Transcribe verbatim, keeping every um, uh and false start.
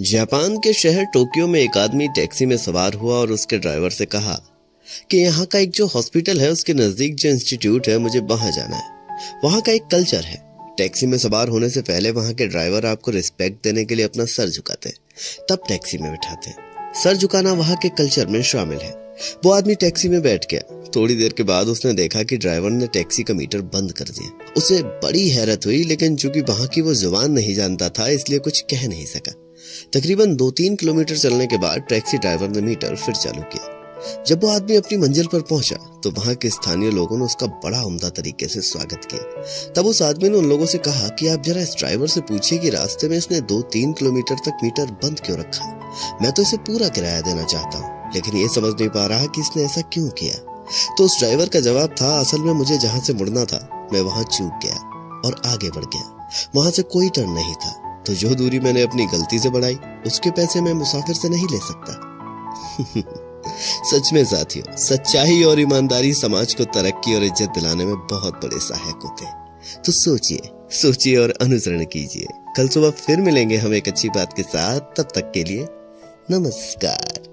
Japan के शहर Tokyo में एक आदमी टैक्सी में सवार हुआ और उसके ड्राइवर से कहा कि यहाँ का एक जो हॉस्पिटल है उसके नजदीक जो इंस्टीट्यूट है मुझे वहां जाना है। वहां का एक कल्चर है, टैक्सी में सवार होने से पहले वहां के ड्राइवर आपको रिस्पेक्ट देने के लिए अपना सर झुकाते हैं, तब टैक्सी में बिठाते हैं। सर झुकाना वहां के कल्चर में शामिल है। वो आदमी टैक्सी में बैठ गया। थोड़ी देर के बाद उसने देखा कि ड्राइवर ने टैक्सी का मीटर बंद कर दिया। उसे बड़ी हैरत हुई, लेकिन चूंकि वहां की वो जुबान नहीं जानता था इसलिए कुछ कह नहीं सका। तकरीबन दो तीन किलोमीटर चलने के बाद टैक्सी ड्राइवर ने मीटर फिर चालू किया। जब वो आदमी अपनी मंजिल पर पहुंचा तो वहां के स्थानीय लोगों ने उसका बड़ा उम्दा तरीके से स्वागत किया। तब उस आदमी ने उन लोगों से कहा कि आप जरा इस ड्राइवर से पूछिए कि रास्ते में इसने दो तीन किलोमीटर तक मीटर बंद क्यों रखा। मैं तो इसे पूरा किराया देना चाहता हूँ, लेकिन ये समझ नहीं पा रहा कि इसने ऐसा क्यों किया। तो उस ड्राइवर का जवाब था, असल में मुझे जहां से मुड़ना था मैं वहां चूक गया और आगे बढ़ गया। वहां से कोई टर्न नहीं था, तो जो दूरी मैंने अपनी गलती से बढ़ाई उसके पैसे मैं मुसाफिर से नहीं ले सकता। सच में साथियों, सच्चाई और ईमानदारी समाज को तरक्की और इज्जत दिलाने में बहुत बड़े सहायक होते हैं। तो सोचिए सोचिए और अनुसरण कीजिए। कल सुबह फिर मिलेंगे हम एक अच्छी बात के साथ। तब तक के लिए नमस्कार।